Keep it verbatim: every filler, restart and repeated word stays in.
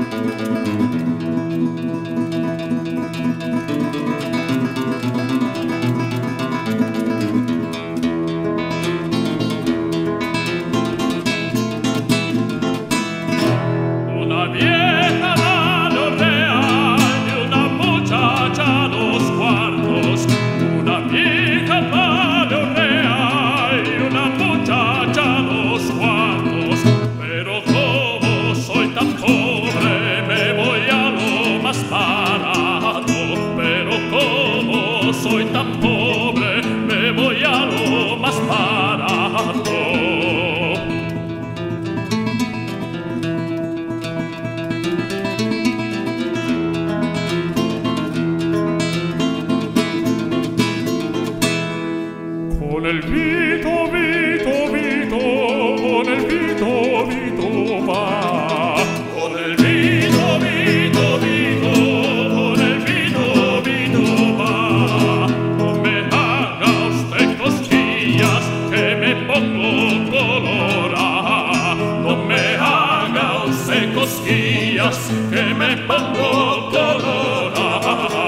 Soy tan pobre, me voy a lo más barato. Con el Vito, Vito, Vito, con el Vito, Vito va. Con el Vito, Vito, Vito, con el Vito, Vito va. No me haga usted cosquillas, que me pongo colorada. No me haga usted cosquillas, que me pongo colorada.